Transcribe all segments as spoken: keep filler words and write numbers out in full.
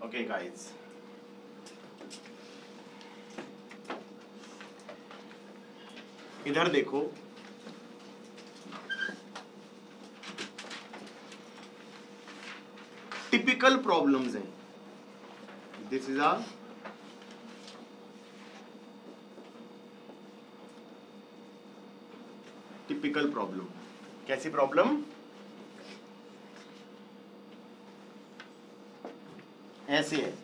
Okay guys, इधर देखो, typical problems हैं. This is a typical problem. कैसी प्रॉब्लम? ऐसे है.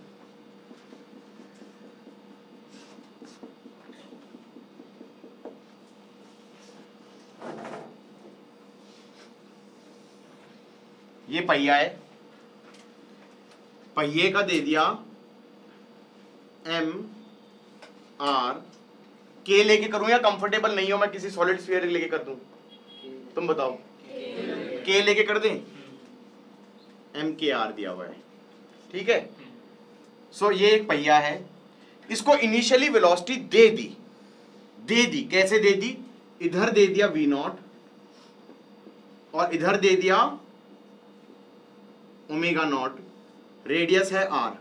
ये पहिया है, पहिए का दे दिया एम आर. के लेके करूं या कंफर्टेबल नहीं हो मैं किसी सॉलिड स्फीयर लेके कर दूं? तुम बताओ. के लेके कर दें? एम के आर दिया हुआ है, ठीक है. सो so, ये एक पहिया है, इसको इनिशियली वेलोसिटी दे दी दे दी कैसे दे दी? इधर दे दिया वी नॉट और इधर दे दिया ओमेगा नॉट. रेडियस है आर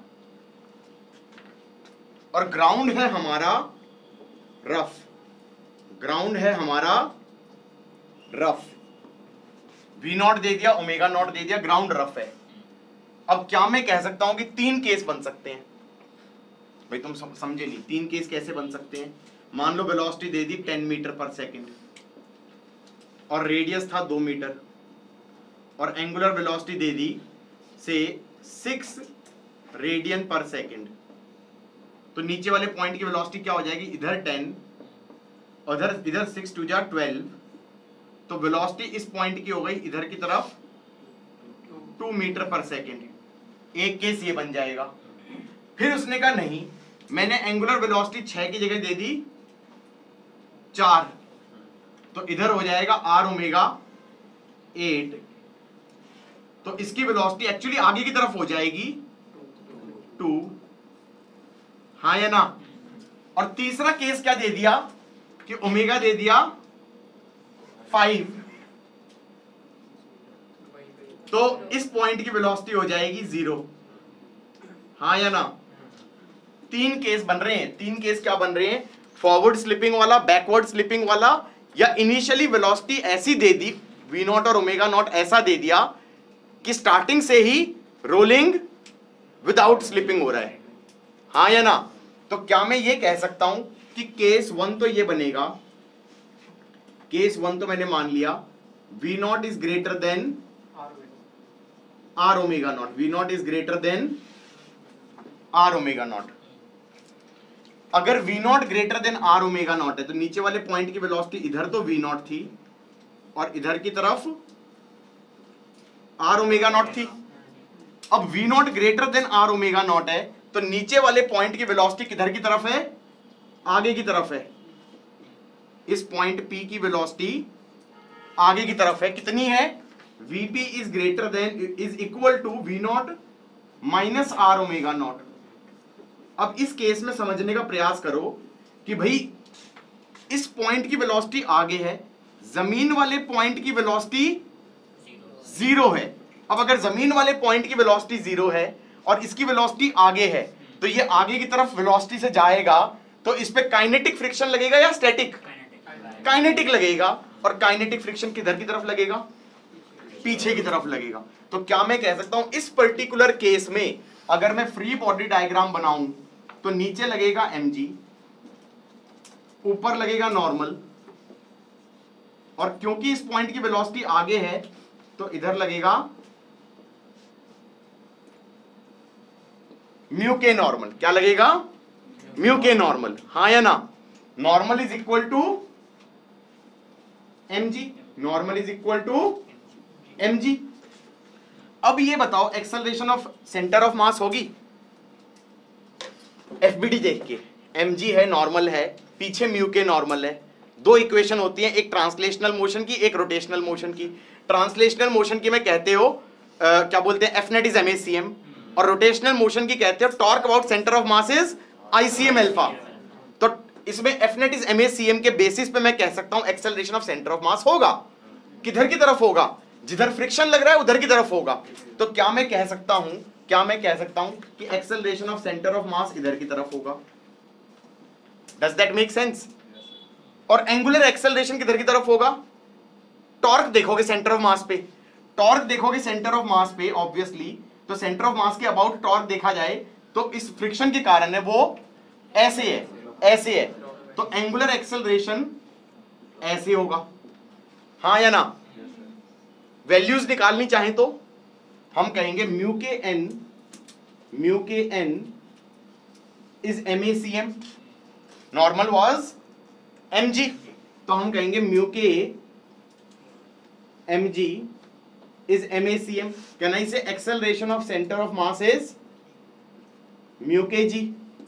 और ग्राउंड है हमारा रफ. ग्राउंड है हमारा रफ. वी नॉट दे दिया, ओमेगा नॉट दे दिया, ग्राउंड रफ है. अब क्या मैं कह सकता हूं कि तीन केस बन सकते हैं? भाई तुम समझे नहीं, तीन केस कैसे बन सकते हैं? मान लो वेलोसिटी दे दी टेन मीटर पर सेकंड और रेडियस था दो मीटर और एंगुलर वेलोसिटी दे दी से सिक्स रेडियन पर सेकंड. तो नीचे वाले पॉइंट की वेलोसिटी क्या हो जाएगी? इधर टेन और इधर इधर सिक्स टू जा ट्वेल्व. तो वेलोसिटी इस पॉइंट की हो गई इधर की तरफ टू मीटर पर सेकंड. एक केस ये बन जाएगा. फिर उसने कहा नहीं, मैंने एंगुलर वेलोसिटी छह की जगह दे दी चार, तो इधर हो जाएगा आर ओमेगा एट. तो इसकी वेलोसिटी एक्चुअली आगे की तरफ हो जाएगी टू. हाँ या ना? और तीसरा केस क्या दे दिया कि ओमेगा दे दिया फाइव. तो इस पॉइंट की वेलोसिटी हो जाएगी जीरो. हाँ या ना? तीन केस बन रहे हैं. तीन केस क्या बन रहे हैं? फॉरवर्ड स्लिपिंग वाला, बैकवर्ड स्लिपिंग वाला, या इनिशियली वेलोसिटी ऐसी दे दी वी नॉट और ओमेगा नॉट ऐसा दे दिया कि स्टार्टिंग से ही रोलिंग विदाउट स्लिपिंग हो रहा है. हाँ या ना? तो क्या मैं ये कह सकता हूं कि केस वन तो ये बनेगा, केस वन तो मैंने मान लिया v not is greater than are omega naught. V not is greater than are omega naught. अगर v naught greater than are omega naught है तो नीचे वाले पॉइंट की वेलोसिटी इधर तो वी नॉट थी और इधर की तरफ आर ओमेगा नॉट थी. अब v naught greater than are omega naught है तो नीचे वाले पॉइंट की वेलोसिटी किधर की तरफ है? आगे की तरफ है. इस पॉइंट P की वेलोसिटी आगे की तरफ है. कितनी है? Vp is greater than is equal to we not minus are omega naught. अब इस केस में समझने का प्रयास करो कि भाई इस पॉइंट की वेलोसिटी आगे है, जमीन वाले पॉइंट की वेलोसिटी जीरो है. अब अगर जमीन वाले पॉइंट की वेलोसिटी जीरो है और इसकी वेलोसिटी आगे है तो ये आगे की तरफ वेलोसिटी से जाएगा तो इस पे काइनेटिक फ्रिक्शन लगेगा या स्टैटिक? काइनेटिक लगेगा. और काइनेटिक फ्रिक्शन किधर की तरफ लगेगा? पीछे की तरफ लगेगा. तो क्या मैं कह सकता हूं इस पर्टिकुलर केस में अगर मैं फ्री बॉडी डायग्राम बनाऊं तो नीचे लगेगा mg, ऊपर लगेगा नॉर्मल, और क्योंकि इस पॉइंट की वेलोसिटी आगे है तो इधर लगेगा म्यू के नॉर्मल. क्या लगेगा? Mu K normal. हाँ या ना? Normal is equal to mg. Normal is equal to mg. अब ये बताओ acceleration of centre of mass होगी एफबीडी देख के. mg है, नॉर्मल है, पीछे म्यू के नॉर्मल है. दो इक्वेशन होती है, एक ट्रांसलेशनल मोशन की, एक रोटेशनल मोशन की. ट्रांसलेशनल मोशन की में कहते हो आ, क्या बोलते हैं? F net is m a c m. और रोटेशनल मोशन की कहते हो torque about centre of mass is I C m alpha. तो इसमें f net is m a c m के बेसिस पे मैं कह सकता हूं acceleration of centre of mass होगा. किधर की तरफ होगा? जिधर फ्रिक्शन लग रहा है उधर की तरफ होगा. तो क्या मैं कह सकता हूं क्या मैं कह सकता हूं कि acceleration of centre of mass इधर की तरफ होगा? Does that make sense? और एंगुलर एक्सेलरेशन किधर की तरफ होगा? टॉर्क देखोगे सेंटर ऑफ मास पे, टॉर्क देखोगे सेंटर ऑफ मास पे ऑब्वियसली, तो सेंटर ऑफ मास के अबाउट टॉर्क देखा जाए तो इस फ्रिक्शन के कारण है वो ऐसे है, ऐसे है, तो एंगुलर एक्सेलरेशन ऐसे होगा, हाँ या ना? वैल्यूज निकालनी चाहें तो हम कहेंगे mu k n, mu k n is m a c m, normal was m g, तो हम कहेंगे म्यू के M g is m a c m. Can I say acceleration of centre of mass is mu के g,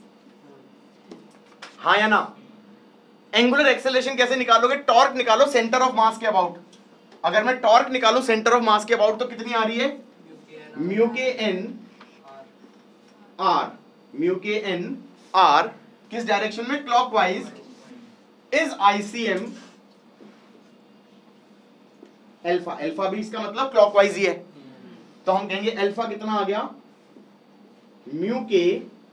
हाँ या ना? Angular acceleration कैसे निकालोगे? टॉर्क निकालो सेंटर ऑफ मास के अबाउट। अगर मैं टॉर्क निकालू सेंटर ऑफ मास के अबाउट तो कितनी आ रही है? Mu k n r, mu k n r किस डायरेक्शन में? Clockwise, is ICM alpha, alpha भी इसका मतलब क्लॉकवाइज ही है, तो हम कहेंगे अल्फा कितना आ गया? म्यू के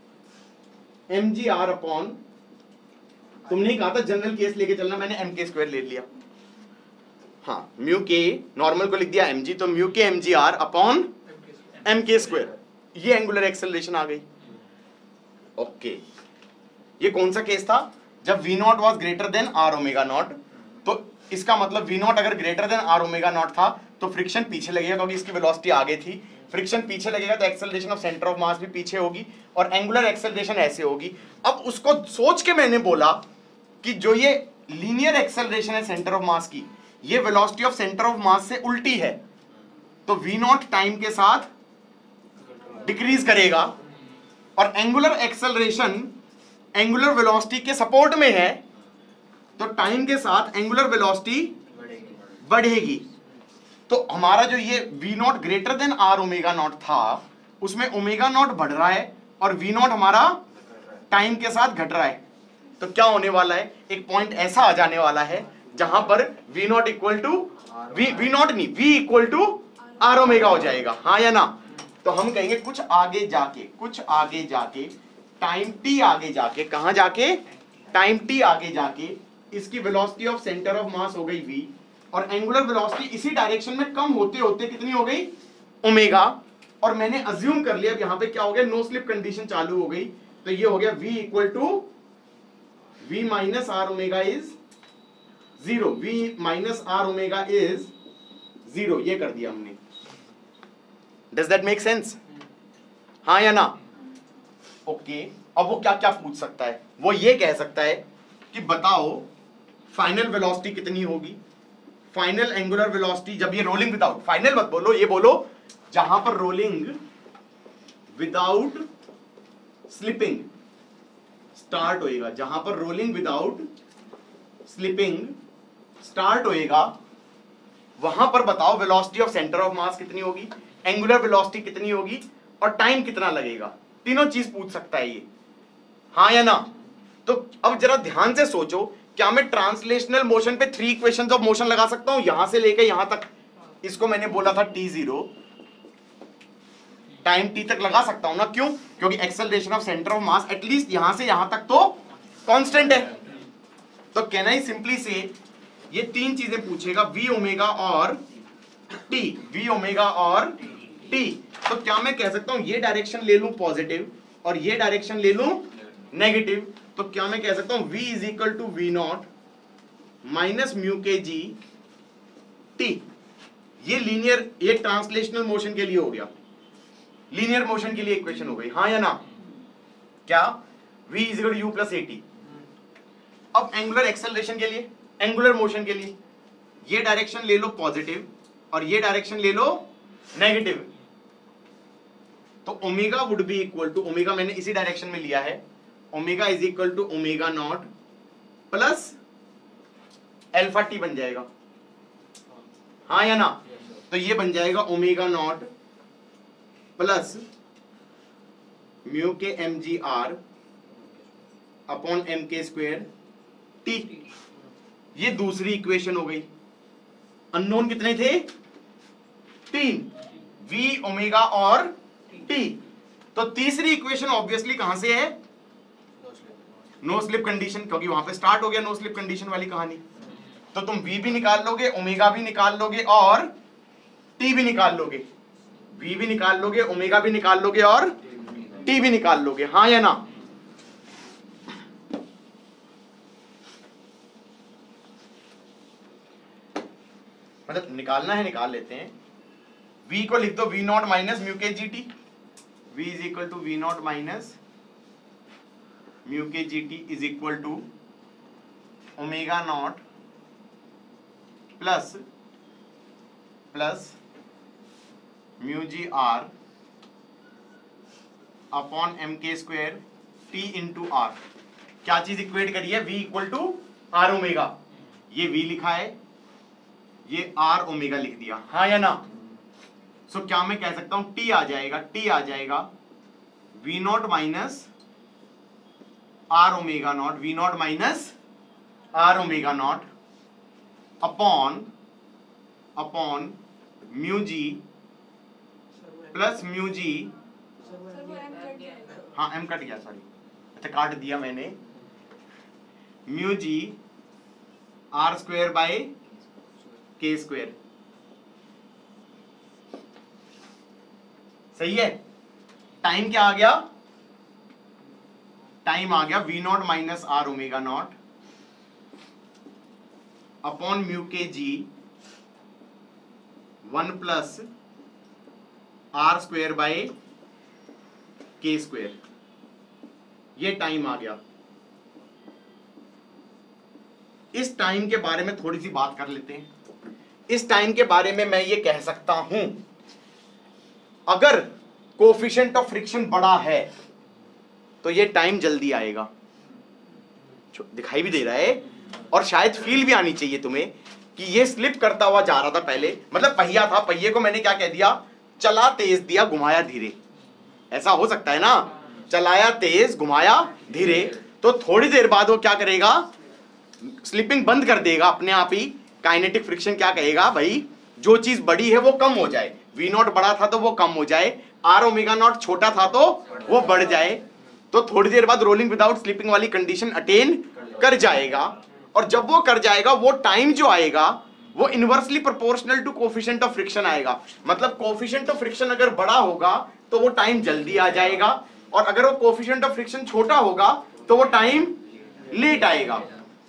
एम जी आर अपॉन, तुमने ही कहा था जनरल केस लेके चलना, मैंने एम के स्क्वायर ले लिया, हाँ, म्यू के नॉर्मल को लिख दिया एम जी, तो म्यू के M G are upon M k square, ये एंगुलर एक्सेलरेशन आ गई। ओके, ये कौन सा केस था? जब v naught was greater than are omega not, तो इसका मतलब वी नॉट अगर greater than are omega naught था तो फ्रिक्शन पीछे लगेगा क्योंकि इसकी वेलोसिटी आगे थी, फ्रिक्शन पीछे लगेगा तो acceleration of centre of mass भी पीछे होगी और एंगुलर एक्सेलरेशन ऐसे होगी। अब उसको सोच के मैंने बोला कि जो ये लीनियर एक्सेलरेशन है सेंटर ऑफ मास की, ये velocity of centre of mass से उल्टी है, तो वी नॉट टाइम के साथ डिक्रीज करेगा और एंगुलर एक्सेलरेशन एंगुलर वेलोसिटी के सपोर्ट में है, तो टाइम के साथ एंगुलर वेलोसिटी बढ़ेगी। तो हमारा जो ये v naught greater than are omega naught था उसमें ओमेगा नॉट बढ़ रहा है और वी नॉट हमारा टाइम के साथ घट रहा है, तो क्या होने वाला है? एक पॉइंट ऐसा आ जाने वाला है जहां पर v naught equal to v v naught नहीं v equal to are omega हो जाएगा, हाँ या ना? तो हम कहेंगे कुछ आगे जाके, कुछ आगे जाके टाइम टी आगे जाके, कहां जाके? टाइम टी आगे जाके इसकी velocity of centre of mass हो गई v और एंगुलर वेलोसिटी इसी डायरेक्शन में कम होते होते कितनी हो गई? ओमेगा। और मैंने अज्यूम कर लिया अब यहां पे क्या हो गया? नो स्लिप कंडीशन चालू हो गई, तो ये हो गया v equal to v minus are omega is zero, v minus are omega is zero, ये कर दिया हमने। Does that make sense? हाँ या ना? Okay okay. अब वो क्या क्या पूछ सकता है? वो ये कह सकता है कि बताओ फाइनल वेलोसिटी कितनी होगी, फाइनल एंगुलर वेलोसिटी जब ये रोलिंग विदाउट, फाइनल मत बोलो, ये बोलो जहां पर रोलिंग विदाउट स्लिपिंग स्टार्ट होएगा, जहां पर रोलिंग विदाउट स्लिपिंग स्टार्ट होएगा वहां पर बताओ velocity of centre of mass कितनी होगी, एंगुलर वेलोसिटी कितनी होगी और टाइम कितना लगेगा। तीनों चीज पूछ सकता है ये, हाँ या ना? तो अब जरा ध्यान से सोचो, क्या मैं ट्रांसलेशनल मोशन पे थ्री इक्वेशंस ऑफ मोशन लगा सकता हूं यहां से लेके यहां तक? इसको मैंने बोला था टी जीरो, टाइम टी तक लगा सकता हूं ना, क्यों? क्योंकि acceleration of centre of mass at least यहां से यहां तक तो कांस्टेंट है। तो कैन आई सिंपली से ये तीन चीजें पूछेगा, वी ओमेगा और टी, वी ओमेगा और टी। तो क्या मैं कह सकता हूं ये डायरेक्शन ले लूं पॉजिटिव और ये डायरेक्शन ले लूं नेगेटिव, तो क्या मैं कह सकता हूं v is equal to we not minus mu के जी टी। ये लीनियर, ये ट्रांसलेशनल मोशन के लिए हो गया, लीनियर मोशन के लिए इक्वेशन हो गई, हाँ या ना? क्या? v is equal to u plus a t. अब एंगुलर एक्सेलरेशन के लिए, एंगुलर मोशन के लिए ये डायरेक्शन ले लो पॉजिटिव और ये डायरेक्शन ले लो नेगेटिव, तो omega would be equal to, omega मैंने इसी डायरेक्शन में लिया है, omega is equal to omega naught plus alpha t बन जाएगा, हाँ या ना? तो ये बन जाएगा ओमेगा नॉट प्लस म्यू के M G are upon M के स्क्वेयर टी। ये दूसरी इक्वेशन हो गई। अननोन कितने थे? तीन, v ओमेगा और टी। तो तीसरी इक्वेशन ऑब्वियसली कहां से है? नो स्लिप कंडीशन, क्योंकि वहां पे स्टार्ट हो गया नो स्लिप कंडीशन वाली कहानी। तो तुम v भी निकाल लोगे, ओमेगा भी निकाल लोगे और t भी निकाल लोगे। v भी निकाल लोगे, ओमेगा भी निकाल लोगे और t भी निकाल लोगे, हाँ या ना? मतलब निकालना है, निकाल लेते हैं। v को लिख दो v नॉट माइनस म्यू के जी t. v is equal to v naught minus mu के जी t is equal to omega naught plus plus mu g are upon M के स्क्वेयर टी इंटू आर। क्या चीज equate करी है? v equal to are omega. ये v लिखा है, ये आर ओमेगा लिख दिया, हाँ या ना? सो so, क्या मैं कह सकता हूं t आ जाएगा, t आ जाएगा v naught minus are omega not, v naught minus are omega naught upon upon mu g plus mu g, हाँ m कट गया, सॉरी, अच्छा काट दिया मैंने, mu g r square by k square. सही है? टाइम क्या आ गया? टाइम आ गया v naught minus are omega naught upon mu के g one plus r square by k square. ये टाइम आ गया। इस टाइम के बारे में थोड़ी सी बात कर लेते हैं। इस टाइम के बारे में मैं ये कह सकता हूं, अगर कोफिशिएंट ऑफ फ्रिक्शन बड़ा है तो ये टाइम जल्दी आएगा। दिखाई भी दे रहा है और शायद फील भी आनी चाहिए तुम्हें कि ये स्लिप करता हुआ जा रहा था पहले, मतलब पहिया था, पहिए को मैंने क्या कह दिया? चला तेज दिया, घुमाया धीरे। ऐसा हो सकता है ना? चलाया तेज, घुमाया धीरे, तो थोड़ी देर बाद वो क्या करेगा? स्लिपिंग बंद कर देगा अपने आप ही। काइनेटिक फ्रिक्शन क्या कहेगा? भाई जो चीज बड़ी है वो कम हो जाए। वी नॉट बड़ा था तो वो कम हो जाए, आर ओमेगा नॉट छोटा था तो वो बढ़ जाए। तो थोड़ी देर बाद रोलिंग विदाउट स्लिपिंग वाली कंडीशन अटेन कर जाएगा, और जब वो कर जाएगा वो टाइम जो आएगा वो inversely proportional to coefficient of friction आएगा। मतलब कोफिशिएंट ऑफ फ्रिक्शन अगर बड़ा होगा तो वो टाइम जल्दी आ जाएगा, और अगर वो कोफिशिएंट ऑफ फ्रिक्शन छोटा होगा तो वो टाइम लेट आएगा।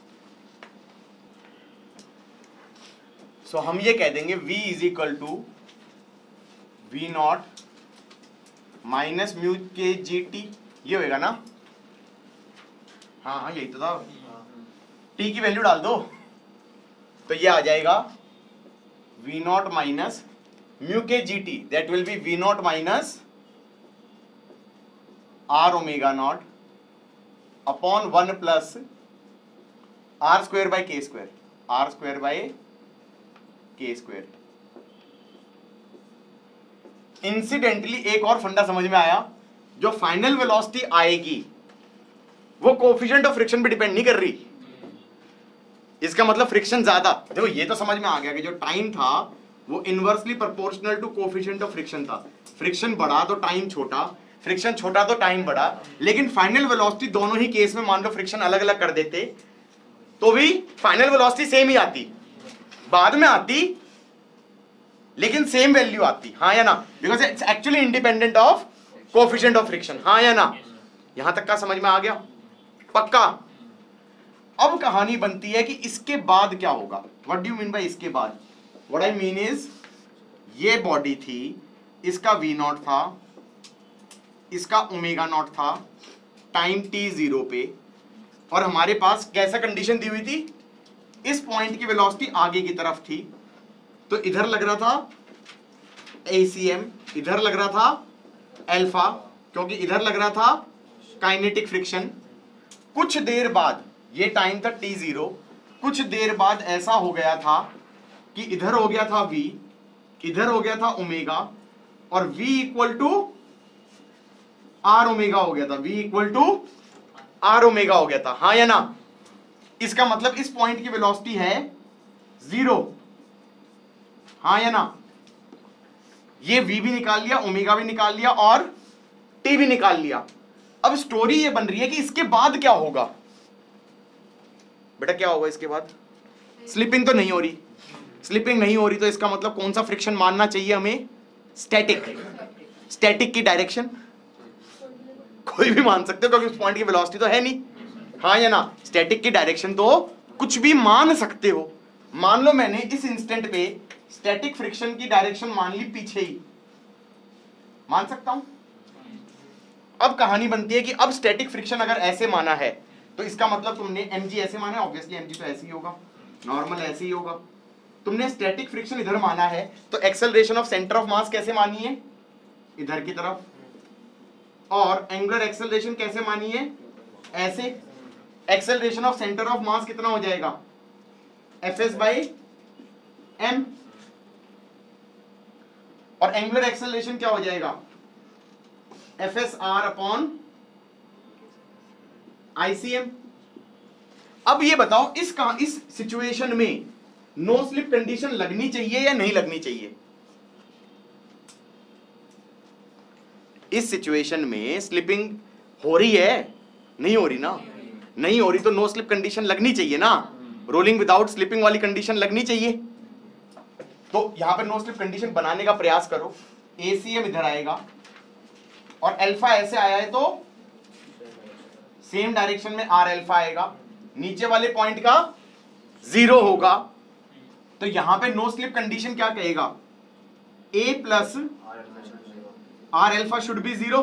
सो so, हम ये कह देंगे v is equal to we not minus mu के जी टी। ये होएगा ना? हाँ हाँ यही तो था। t की वैल्यू डाल दो तो ये आ जाएगा v नॉट माइनस म्यू के जी t, that will be v naught minus are omega naught upon one plus r square by k square, r square by k square. Incidentally एक और फंडा समझ में आया, जो फाइनल वेलोसिटी आएगी वो कोफिशिएंट ऑफ फ्रिक्शन पे डिपेंड नहीं कर रही। इसका मतलब फ्रिक्शन ज्यादा, देखो ये तो समझ में आ गया कि जो टाइम था वो inversely proportional to coefficient of friction था। फ्रिक्शन बढ़ा तो टाइम छोटा, फ्रिक्शन छोटा तो टाइम बढ़ा। लेकिन फाइनल वेलोसिटी दोनों ही केस में मान लो फ्रिक्शन अलग अलग कर देते तो भी फाइनल वेलोसिटी सेम ही आती, बाद में आती लेकिन सेम वैल्यू आती, हाँ या ना? Because it's actually independent of coefficient of friction, हाँ या ना? यहां तक का समझ में आ गया? पक्का? अब कहानी बनती है कि इसके बाद क्या होगा। What do you mean by इसके बाद? व्हाट आई मीन इज, ये बॉडी थी, इसका वी नॉट था, इसका ओमेगा नॉट था, टाइम टी जीरो पे, और हमारे पास कैसा कंडीशन दी हुई थी? इस पॉइंट की वेलोसिटी आगे की तरफ थी, तो इधर लग रहा था ए सी एम, इधर लग रहा था अल्फा, क्योंकि इधर लग रहा था काइनेटिक फ्रिक्शन। कुछ देर बाद, ये टाइम था टी जीरो, कुछ देर बाद ऐसा हो गया था कि इधर हो गया था v, इधर हो गया था ओमेगा, और v equal to are omega हो गया था, v equal to are omega हो गया था, हाँ या ना? इसका मतलब इस पॉइंट की वेलोसिटी है जीरो, हाँ या ना? ये v भी निकाल लिया, ओमेगा भी निकाल लिया और t भी निकाल लिया। अब स्टोरी ये बन रही है कि इसके बाद क्या होगा बेटा, क्या होगा इसके बाद? स्लिपिंग तो नहीं हो रही, स्लिपिंग नहीं हो रही तो इसका मतलब कौन सा फ्रिक्शन मानना चाहिए हमें? स्टैटिक। स्टैटिक की डायरेक्शन कोई भी मान सकते हो क्योंकि उस पॉइंट की वेलोसिटी तो है नहीं, हाँ या ना? स्टैटिक की डायरेक्शन तो कुछ भी मान सकते हो। मान लो मैंने इस इंस्टेंट पे स्टैटिक फ्रिक्शन की डायरेक्शन मान ली पीछे ही, मान सकता हूं। अब कहानी बनती है कि अब स्टैटिक फ्रिक्शन अगर ऐसे माना है तो इसका मतलब तुमने mg ऐसे माना है, ऑब्वियसली mg तो ऐसे ही होगा, नॉर्मल ऐसे ही होगा। तुमने स्टैटिक फ्रिक्शन इधर माना है तो acceleration of centre of mass कैसे मानी है? इधर की तरफ। और एंगुलर एक्सेलरेशन कैसे मानी है? ऐसे। Acceleration of centre of mass कितना हो जाएगा? F s by m. और एंगुलर एक्सेलरेशन क्या हो जाएगा? F S r upon I C m. अब ये बताओ इस का इस सिचुएशन में नो स्लिप कंडीशन लगनी चाहिए या नहीं लगनी चाहिए? इस सिचुएशन में स्लिपिंग हो रही है, नहीं हो रही ना? नहीं हो रही तो नो स्लिप कंडीशन लगनी चाहिए ना? रोलिंग विदाउट स्लिपिंग वाली कंडीशन लगनी चाहिए। तो यहां पर नो स्लिप कंडीशन बनाने का प्रयास करो। एसीएम इधर आएगा और अल्फा ऐसे आया है तो सेम डायरेक्शन में आर अल्फा आएगा, नीचे वाले पॉइंट का जीरो होगा। तो यहां पे नो स्लिप कंडीशन क्या कहेगा? A plus are alpha should be zero.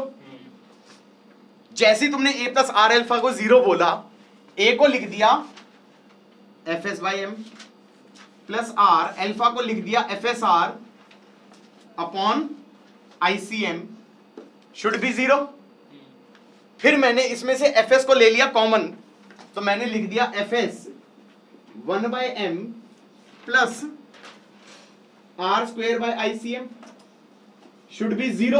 जैसे तुमने ए प्लस आर अल्फा को जीरो बोला, ए को लिख दिया f s by M plus are, alpha को लिख दिया f S r upon I C m should be zero. फिर मैंने इसमें से एफ एस को ले लिया कॉमन, तो मैंने लिख दिया f s one by m plus r square by I C m should be zero.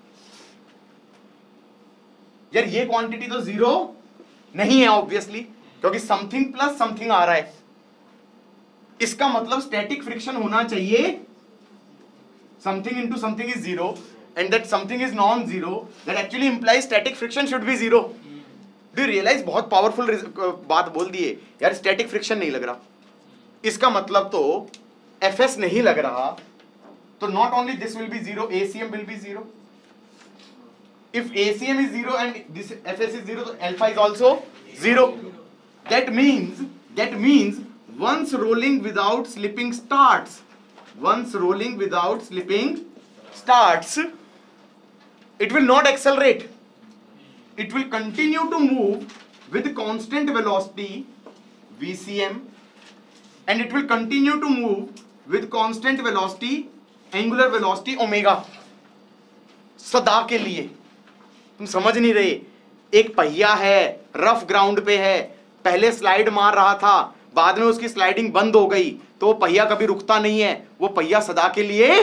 यार ये क्वांटिटी तो जीरो नहीं है ऑब्वियसली, क्योंकि समथिंग प्लस समथिंग आ रहा है। इसका मतलब स्टैटिक फ्रिक्शन होना चाहिए something into something is zero, and that something is non zero, that actually implies static friction should be zero. Do you realise? बहुत पावरफुल बात बोल दी है यार, स्टैटिक फ्रिक्शन नहीं लग रहा, इसका मतलब तो एफ एस नहीं लग रहा, तो not only this will be zero, ACM will be zero. If A C M is zero and this F S is zero, so alpha is also zero. That means, that means once rolling without slipping starts, once rolling without slipping starts, it will not accelerate. It will continue to move with constant velocity V C M, and it will continue to move with constant velocity, angular velocity omega. सदा के लिए। तुम समझ नहीं रहे, एक पहिया है, रफ ग्राउंड पे है, पहले स्लाइड मार रहा था, बाद में उसकी स्लाइडिंग बंद हो गई, तो वो पहिया कभी रुकता नहीं है, वो पहिया सदा के लिए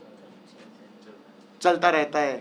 चलता रहता है।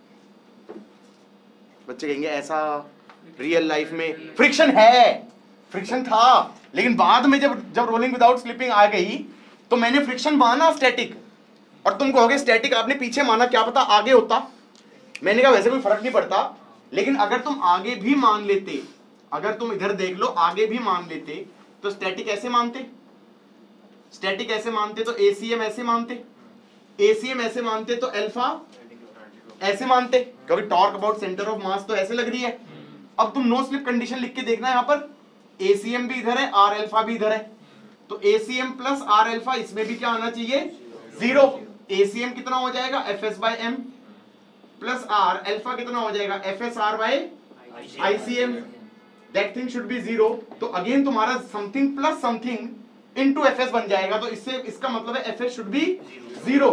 बच्चे कहेंगे ऐसा रियल लाइफ में फ्रिक्शन है, फ्रिक्शन था, लेकिन बाद में जब जब रोलिंग विदाउट स्लिपिंग आ गई तो मैंने फ्रिक्शन माना स्टैटिक, और तुम कहोगे स्टैटिक आपने पीछे माना, क्या पता आगे होता। मैंने कहा वैसे कोई फर्क नहीं पड़ता, लेकिन अगर तुम आगे भी मान लेते, अगर तुम इधर देख लो आगे भी मान लेते, तो स्टैटिक ऐसे मानते, स्टैटिक ऐसे मानते तो एसीएम ऐसे मानते, एसीएम ऐसे मानते तो अल्फा ऐसे मानते, क्योंकि torque about centre of mass तो ऐसे लग रही है। अब तुम नो स्लिप कंडीशन लिख के देखना, यहां पर एसीएम भी इधर है, आर अल्फा भी इधर है, तो एसीएम प्लस आर अल्फा इसमें भी क्या आना चाहिए? जीरो। एसीएम कितना हो जाएगा? F s by m plus are, alpha कितना हो जाएगा? F S r by I C m, that thing should be zero. तो अगेन तुम्हारा something plus something into f s बन जाएगा, तो इससे इसका मतलब है f s should be zero.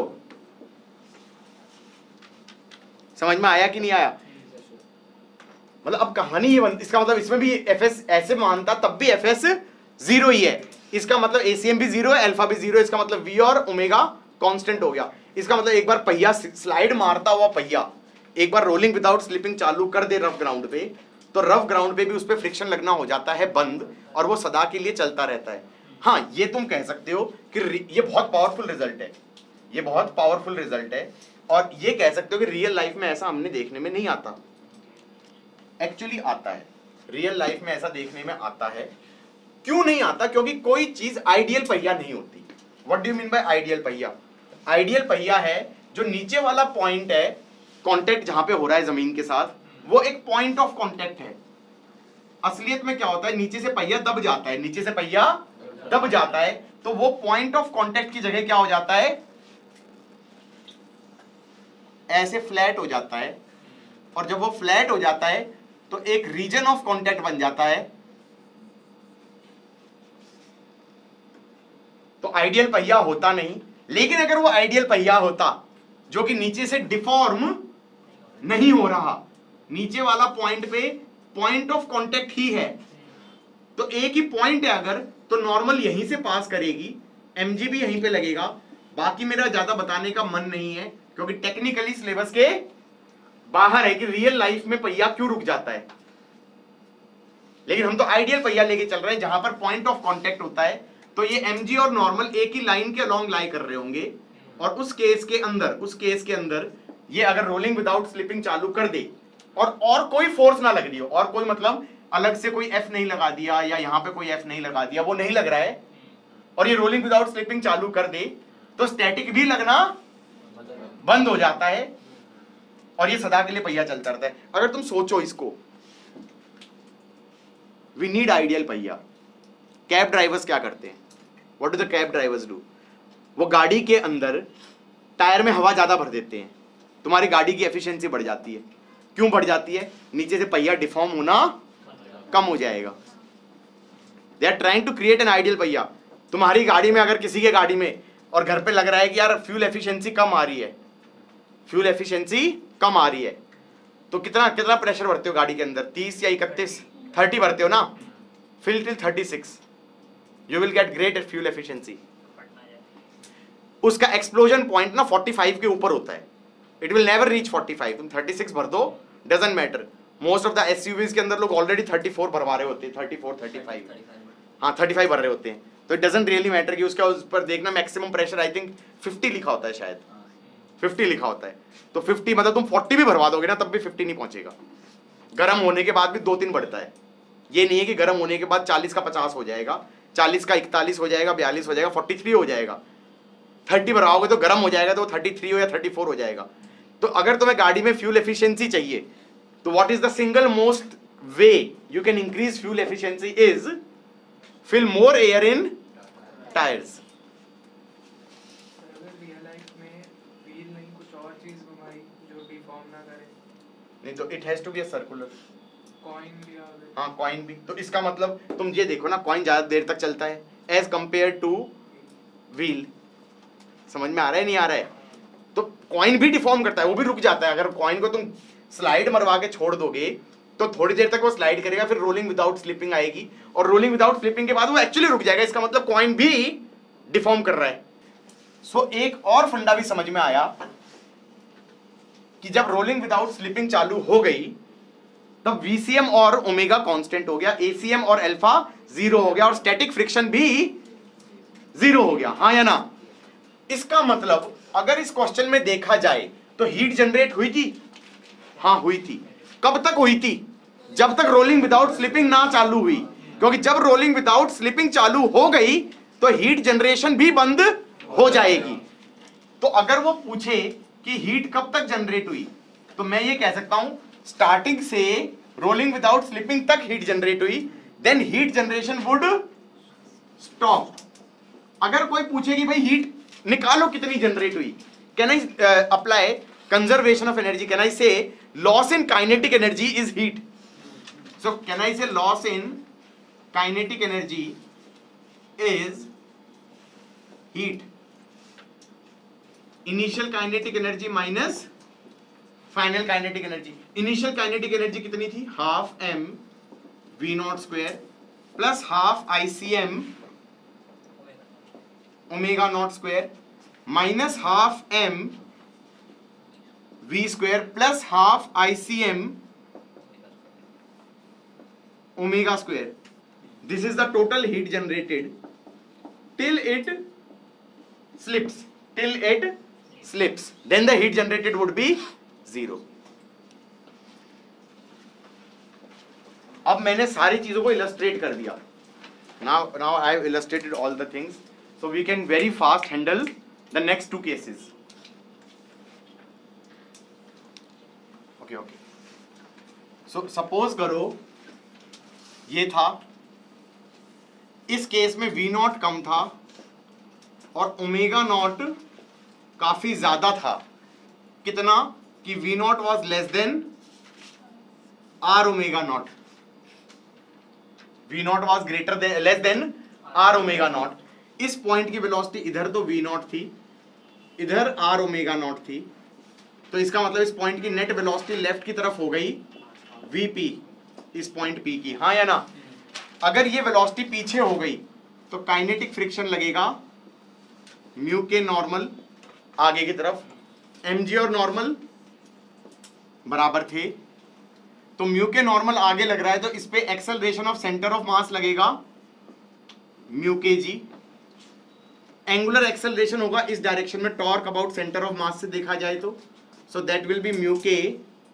समझ में आया कि नहीं आया? मतलब अब कहानी ये बन, इसका मतलब इसमें भी एफ एस ऐसे मानता तब भी एफ एस जीरो ही है, इसका मतलब एसीएम भी जीरो है, अल्फा भी जीरो है, इसका मतलब वी और ओमेगा कांस्टेंट हो गया। इसका मतलब एक बार पहिया स्लाइड मारता हुआ पहिया एक बार रोलिंग विदाउट स्लिपिंग चालू कर दे रफ ग्राउंड पे, तो रफ ग्राउंड पे भी उस पे फ्रिक्शन लगना हो जाता है बंद, और वो सदा के लिए चलता रहता है। हाँ, ये तुम कह सकते हो कि ये बहुत पावरफुल रिजल्ट है, ये बहुत पावरफुल रिजल्ट है, और ये कह सकते हो कि रियल लाइफ में ऐसा हमने देखने में नहीं आता, एक्चुअली आता है, रियल लाइफ में ऐसा देखने में आता है। क्यों नहीं आता? क्योंकि कोई चीज आइडियल पहिया नहीं होती। What do you mean by ideal पहिया? आइडियल पहिया है जो नीचे वाला पॉइंट है, कांटेक्ट जहां पे हो रहा है जमीन के साथ, वो एक पॉइंट ऑफ कांटेक्ट है। असलियत में क्या होता है, नीचे से पहिया दब जाता है, नीचे से पहिया दब जाता है, तो वो पॉइंट ऑफ कांटेक्ट की जगह क्या हो जाता है, ऐसे फ्लैट हो जाता है। और जब वो फ्लैट हो जाता है तो एक रीजन ऑफ कांटेक्ट बन जाता है। तो आइडियल पहिया होता नहीं, लेकिन अगर वो आइडियल पहिया होता जो कि नीचे से डिफॉर्म नहीं हो रहा, नीचे वाला पॉइंट पे पॉइंट ऑफ कांटेक्ट ही है, तो एक ही पॉइंट है अगर, तो नॉर्मल यहीं से पास करेगी, एमजी भी यहीं पे लगेगा। बाकी मेरा ज्यादा बताने का मन नहीं है क्योंकि टेक्निकली सिलेबस के बाहर है कि रियल लाइफ में पहिया क्यों रुक जाता है। लेकिन हम तो आइडियल पहिया लेके चल रहे हैं जहां पर पॉइंट ऑफ कांटेक्ट होता है, तो ये एमजी और नॉर्मल एक ही लाइन के अलोंग लाई कर रहे होंगे। और उस केस के अंदर उस केस के अंदर ये अगर रोलिंग विदाउट स्लिपिंग चालू कर दे और और कोई फोर्स ना लग रही हो, और कोई मतलब अलग से कोई एफ नहीं लगा दिया या यहां पे कोई एफ नहीं लगा दिया, वो नहीं लग रहा है, और ये रोलिंग विदाउट स्लिपिंग चालू कर दे, तो स्टैटिक भी लगना बंद हो जाता है और ये सदा के लिए पहिया चलता रहता है। अगर तुम सोचो इसको, वी नीड आइडियल पहिया। कैब ड्राइवर्स क्या करते हैं? What do the cab drivers do? वो गाड़ी के अंदर टायर में हवा ज्यादा भर देते हैं, तुम्हारी गाड़ी की एफिशिएंसी बढ़ जाती है। क्यों बढ़ जाती है? नीचे से पहिया डिफॉर्म होना कम हो जाएगा। They are trying to create an ideal पहिया। तुम्हारी गाड़ी में, अगर किसी के गाड़ी में और घर पे लग रहा है कि यार फ्यूल एफिशिएंसी कम आ रही है, फ्यूल एफिशिएंसी कम आ रही है, तो कितना कितना प्रेशर भरते हो गाड़ी के अंदर? तीस या इकतीस, थर्टी भरते हो ना? Fill till thirty six, you will get great fuel efficiency. उसका एक्सप्लोजन पॉइंट ना फोर्टी फाइव के ऊपर होता है, it will never reach forty five. तुम थर्टी सिक्स भर दो, doesn't matter. Most of the SUVs के अंदर लोग ऑलरेडी थर्टी फोर भरवा रहे होते हैं, थर्टी फोर, थर्टी फाइव, हाँ थर्टी फाइव भर रहे होते हैं। तो इट डजंट रियली मैटर कि उसका उस पर देखना maximum pressure I think fifty लिखा होता है, शायद फिफ्टी लिखा होता है। तो फिफ्टी मतलब तुम फोर्टी भी भरवा दोगे ना तब भी फिफ्टी नहीं पहुंचेगा। गर्म होने के बाद भी दो तीन बढ़ता है। ये नहीं है कि गर्म होने के बाद चालीस का पचास हो जाएगा, चालीस का इकतालीस हो जाएगा, बयालीस हो जाएगा, फोर्टी थ्री हो जाएगा। थर्टी भरवाओगे तो गर्म हो जाएगा तो थर्टी थ्री हो या थर्टी फोर हो जाएगा। तो अगर तुम्हें गाड़ी में फ्यूल एफिशिएंसी चाहिए तो what is the single most way you can increase fuel efficiency is fill more air in tyres. नहीं तो it has to be a circular coin भी। हाँ कॉइन भी, तो इसका मतलब तुम ये देखो ना, कॉइन ज्यादा देर तक चलता है एज कंपेयर टू व्हील। समझ में आ रहा है नहीं आ रहा है? तो कॉइन भी डिफॉर्म करता है, वो भी रुक जाता है। अगर कॉइन को तुम स्लाइड मरवा के छोड़ दोगे तो थोड़ी देर तक वो स्लाइड करेगा, फिर रोलिंग विदाउट स्लिपिंग आएगी और रोलिंग विदाउट स्लिपिंग के बाद वो एक्चुअली रुक जाएगा। इसका मतलब कॉइन भी डिफॉर्म कर रहा है। सो so, एक और फंडा भी समझ में आया कि जब रोलिंग विदाउट स्लिपिंग चालू हो गई तब वीसीएम और ओमेगा कांस्टेंट हो गया, एसीएम और अल्फा जीरो हो गया और स्टैटिक फ्रिक्शन भी जीरो हो गया। हाँ या ना? इसका मतलब अगर इस क्वेश्चन में देखा जाए तो हीट जनरेट हुई थी? हाँ हुई थी। कब तक हुई थी? जब तक रोलिंग विदाउट स्लिपिंग ना चालू हुई, क्योंकि जब रोलिंग विदाउट स्लिपिंग चालू हो गई तो हीट जनरेशन भी बंद हो जाएगी। तो अगर वो पूछे कि हीट कब तक जनरेट हुई तो मैं ये कह सकता हूं स्टार्टिंग से रोलिंग विदाउट स्लिपिंग तक हीट जनरेट हुई, then heat generation would stop. अगर कोई पूछे कि भाई हीट निकालो कितनी जनरेट हुई, can I apply conservation of energy? Can I say loss in kinetic energy is heat? So can I say loss in kinetic energy is heat? Initial kinetic energy minus final kinetic energy. Initial kinetic energy कितनी थी? Half M V nought square plus half I C M omega nought square minus half M V square plus half I C M omega square. This is the total heat generated till it slips till it slips, then the heat generated would be zero. अब मैंने सारी चीजों को illustrate कर दिया. Now, now I have illustrated all the things, so we can very fast handle the next two cases. Okay, okay. So suppose करो ये था, इस केस में V नॉट कम था और ओमेगा नॉट काफी ज्यादा था. कितना कि V nought was less than are omega not. V nought was greater than less than are omega nought. इस पॉइंट की वेलोसिटी इधर तो V नॉट थी, इधर आर ओमेगा नॉट थी, तो इसका मतलब इस पॉइंट की नेट वेलोसिटी लेफ्ट की तरफ हो गई Vp, इस पॉइंट P की. हाँ या ना? अगर ये वेलोसिटी पीछे हो गई तो काइनेटिक फ्रिक्शन लगेगा म्यू के नॉर्मल आगे की तरफ. mg और नॉर्मल बराबर थे, तो म्यू के नॉर्मल आगे लग रहा है, तो इस पे acceleration of centre of mass लगेगा म्यू के जी. एंगुलर एक्सेलरेशन होगा इस डायरेक्शन में, torque about centre of mass से देखा जाए तो, so that will be mu के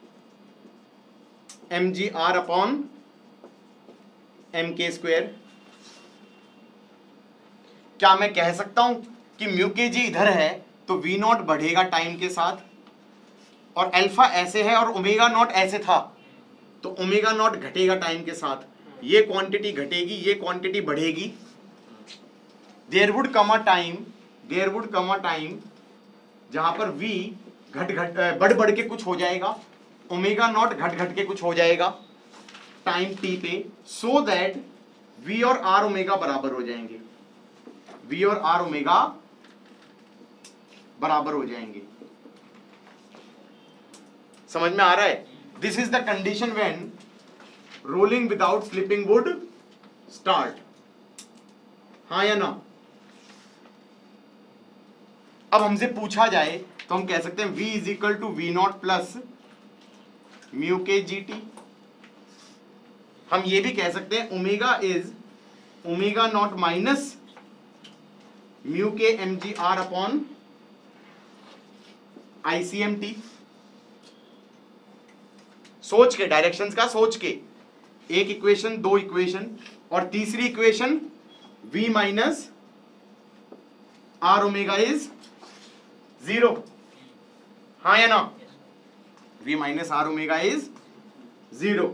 M G are upon M के स्क्वेयर. क्या मैं कह सकता हूं कि म्यू के जी इधर है तो वी नॉट बढ़ेगा टाइम के साथ, और अल्फा ऐसे है और ओमेगा नॉट ऐसे था, तो ओमेगा नॉट घटेगा टाइम के साथ. ये क्वांटिटी घटेगी, ये क्वांटिटी बढ़ेगी. There would come a time there would come a time जहां पर v घट घट बढ़ बढ़ के कुछ हो जाएगा, ओमेगा नॉट घट घट के कुछ हो जाएगा टाइम t पे, सो दैट v और r ओमेगा बराबर हो जाएंगे. v और r ओमेगा बराबर हो जाएंगे. समझ में आ रहा है? This is the condition when rolling without slipping would start. हाँ या ना? अब हमसे पूछा जाए तो हम कह सकते हैं v is equal to we nought plus mu के जी टी. हम ये भी कह सकते हैं omega is omega nought minus mu के M G are upon I C M T. सोच के, डायरेक्शंस का सोच के, एक इक्वेशन, दो इक्वेशन, और तीसरी equation v minus are omega is zero. हाँ या ना? v minus are omega is zero.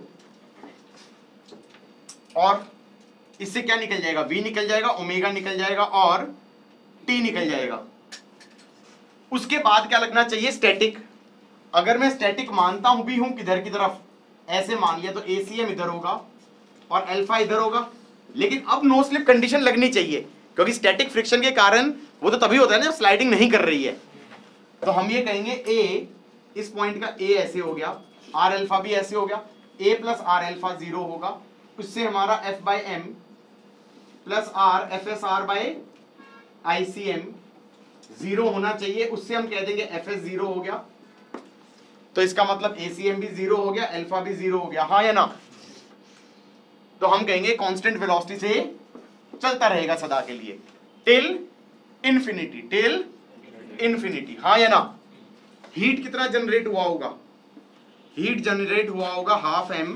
और इससे क्या निकल जाएगा? v निकल जाएगा, ओमेगा निकल जाएगा और t निकल जाएगा. उसके बाद क्या लगना चाहिए? स्टैटिक. अगर मैं स्टैटिक मानता हूं भी हूं किधर की तरफ, ऐसे मान लिया, तो एसीएम इधर होगा और अल्फा इधर होगा. लेकिन अब नो स्लिप कंडीशन लगनी चाहिए, क्योंकि स्टैटिक फ्रिक्शन के कारण वो तो तभी होता है ना जब स्लाइडिंग नहीं कर रही है. तो हम ये कहेंगे ए, इस पॉइंट का ए ऐसे हो गया, आर अल्फा भी ऐसे हो गया, A plus are alpha zero होगा. उससे हमारा F by M plus R F S R by I C M zero होना चाहिए. उससे हम कह देंगे एफ एस जीरो हो गया, तो इसका मतलब ए सी एम भी जीरो हो गया, अल्फा भी जीरो हो गया. हाँ या ना? तो हम कहेंगे कांस्टेंट वेलोसिटी से चलता रहेगा सदा के लिए, टिल इंफिनिटी, टिल इंफिनिटी. हाँ या ना? हीट कितना जनरेट हुआ होगा? हीट जनरेट हुआ होगा half M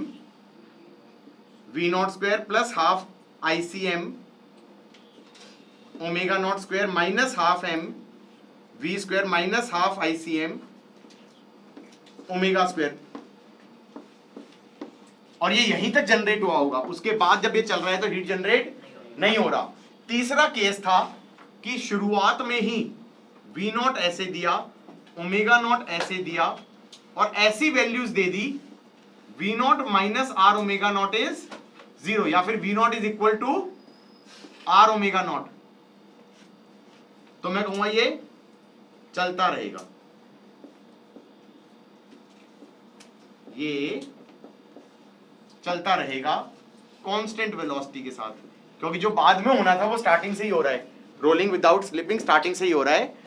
V nought square plus half I C M omega nought square minus half M V square minus half I C M omega square. और ये यहीं तक जनरेट हुआ होगा. उसके बाद जब ये चल रहा है तो हीट जनरेट नहीं हो रहा. तीसरा केस था कि शुरुआत में ही वी नॉट ऐसे दिया, ओमेगा नॉट ऐसे दिया, और ऐसी वैल्यूज दे दी V not minus are omega nought is zero, या फिर V not is equal to are omega not. तो मैं कहूंगा ये चलता रहेगा, ये चलता रहेगा कांस्टेंट वेलोसिटी के साथ, क्योंकि जो बाद में होना था वो स्टार्टिंग से ही हो रहा है. रोलिंग विदाउट स्लिपिंग स्टार्टिंग से ही हो रहा है,